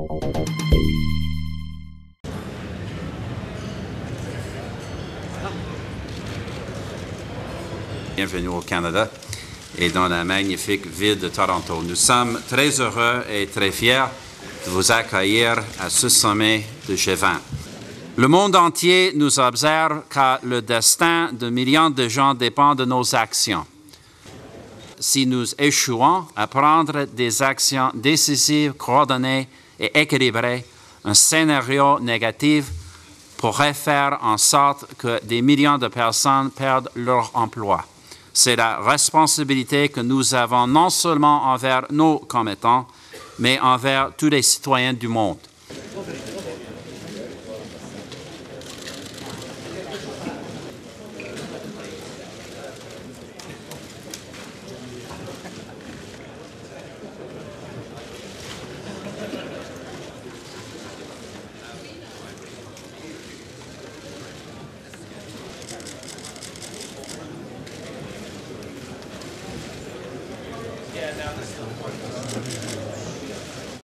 Bienvenue au Canada et dans la magnifique ville de Toronto. Nous sommes très heureux et très fiers de vous accueillir à ce sommet de G20. Le monde entier nous observe car le destin de millions de gens dépend de nos actions. Si nous échouons à prendre des actions décisives, coordonnées et équilibrées, un scénario négatif pourrait faire en sorte que des millions de personnes perdent leur emploi. C'est la responsabilité que nous avons non seulement envers nos commettants, mais envers tous les citoyens du monde.